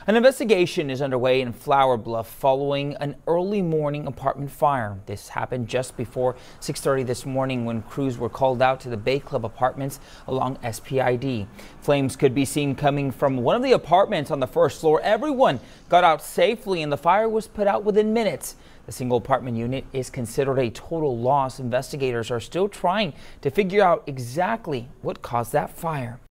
An investigation is underway in Flour Bluff following an early morning apartment fire. This happened just before 6:30 this morning when crews were called out to the Bay Club apartments along SPID. Flames could be seen coming from one of the apartments on the first floor. Everyone got out safely and the fire was put out within minutes. The single apartment unit is considered a total loss. Investigators are still trying to figure out exactly what caused that fire.